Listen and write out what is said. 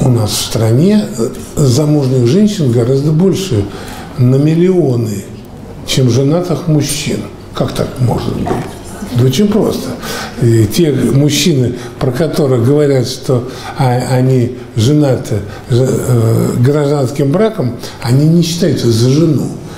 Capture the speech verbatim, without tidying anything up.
у нас в стране замужних женщин гораздо больше на миллионы, чем женатых мужчин. Как так может быть? Да очень просто. И те мужчины, про которых говорят, что они женаты гражданским браком, они не считаются за жену.